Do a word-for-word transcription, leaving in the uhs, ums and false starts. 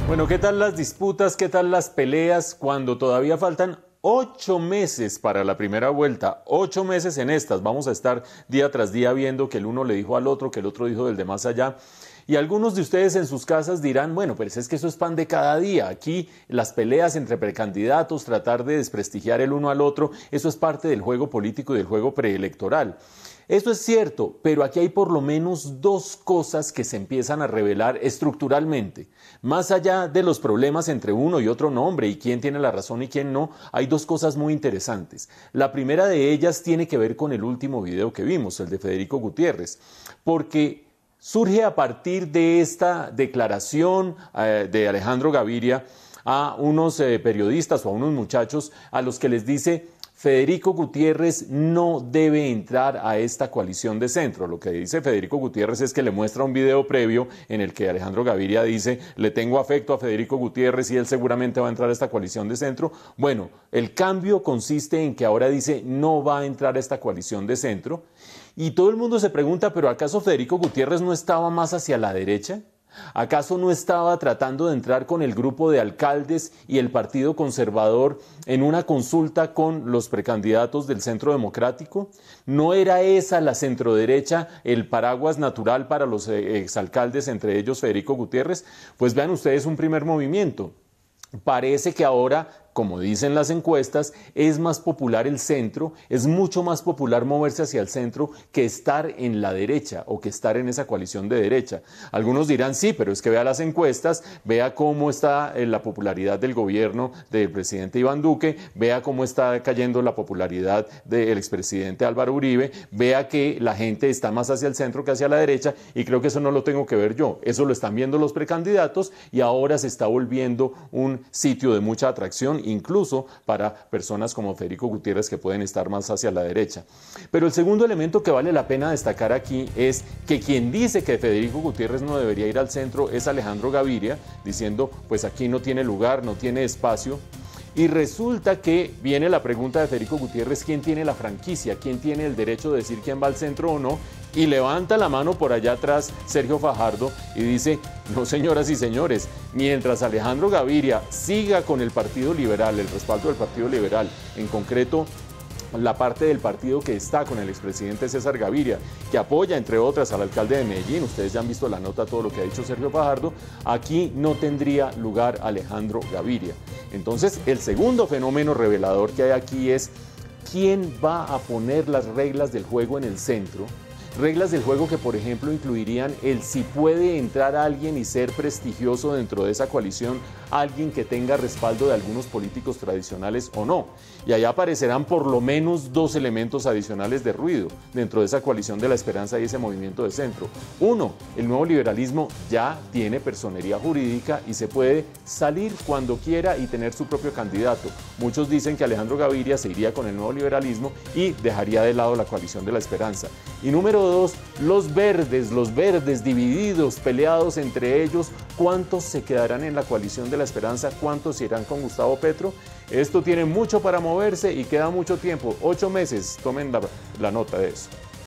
Bueno, ¿qué tal las disputas? ¿Qué tal las peleas cuando todavía faltan ocho meses para la primera vuelta? Ocho meses en estas. Vamos a estar día tras día viendo que el uno le dijo al otro, que el otro dijo del de más allá. Y algunos de ustedes en sus casas dirán, bueno, pero es que eso es pan de cada día. Aquí las peleas entre precandidatos, tratar de desprestigiar el uno al otro, eso es parte del juego político y del juego preelectoral. Eso es cierto, pero aquí hay por lo menos dos cosas que se empiezan a revelar estructuralmente. Más allá de los problemas entre uno y otro nombre y quién tiene la razón y quién no, hay dos cosas muy interesantes. La primera de ellas tiene que ver con el último video que vimos, el de Federico Gutiérrez, porque surge a partir de esta declaración eh, de Alejandro Gaviria a unos eh, periodistas o a unos muchachos a los que les dice: Federico Gutiérrez no debe entrar a esta coalición de centro. Lo que dice Federico Gutiérrez es que le muestra un video previo en el que Alejandro Gaviria dice: le tengo afecto a Federico Gutiérrez y él seguramente va a entrar a esta coalición de centro. Bueno, el cambio consiste en que ahora dice no va a entrar a esta coalición de centro. Y todo el mundo se pregunta, ¿pero acaso Federico Gutiérrez no estaba más hacia la derecha? ¿Acaso no estaba tratando de entrar con el grupo de alcaldes y el Partido Conservador en una consulta con los precandidatos del Centro Democrático? ¿No era esa la centroderecha el paraguas natural para los exalcaldes, entre ellos Federico Gutiérrez? Pues vean ustedes un primer movimiento. Parece que ahora, como dicen las encuestas, es más popular el centro, es mucho más popular moverse hacia el centro que estar en la derecha o que estar en esa coalición de derecha. Algunos dirán, sí, pero es que vea las encuestas, vea cómo está la popularidad del gobierno del presidente Iván Duque, vea cómo está cayendo la popularidad del expresidente Álvaro Uribe, vea que la gente está más hacia el centro que hacia la derecha, y creo que eso no lo tengo que ver yo, eso lo están viendo los precandidatos y ahora se está volviendo un sitio de mucha atracción, incluso para personas como Federico Gutiérrez que pueden estar más hacia la derecha. Pero el segundo elemento que vale la pena destacar aquí es que quien dice que Federico Gutiérrez no debería ir al centro es Alejandro Gaviria, diciendo pues aquí no tiene lugar, no tiene espacio. Y resulta que viene la pregunta de Federico Gutiérrez: ¿quién tiene la franquicia? ¿Quién tiene el derecho de decir quién va al centro o no? Y levanta la mano por allá atrás Sergio Fajardo y dice: no, señoras y señores, mientras Alejandro Gaviria siga con el Partido Liberal, el respaldo del Partido Liberal, en concreto la parte del partido que está con el expresidente César Gaviria, que apoya entre otras al alcalde de Medellín, ustedes ya han visto la nota, todo lo que ha dicho Sergio Fajardo, aquí no tendría lugar Alejandro Gaviria. Entonces, el segundo fenómeno revelador que hay aquí es quién va a poner las reglas del juego en el centro. Reglas del juego que, por ejemplo, incluirían el si puede entrar alguien y ser prestigioso dentro de esa coalición, alguien que tenga respaldo de algunos políticos tradicionales o no. Y allá aparecerán por lo menos dos elementos adicionales de ruido dentro de esa coalición de la esperanza y ese movimiento de centro. Uno, el nuevo liberalismo ya tiene personería jurídica y se puede salir cuando quiera y tener su propio candidato. Muchos dicen que Alejandro Gaviria se iría con el nuevo liberalismo y dejaría de lado la coalición de la esperanza. Y número dos, los verdes, los verdes divididos, peleados entre ellos, ¿cuántos se quedarán en la coalición de la esperanza? ¿Cuántos irán con Gustavo Petro? Esto tiene mucho para moverse y queda mucho tiempo, ocho meses, tomen la, la nota de eso.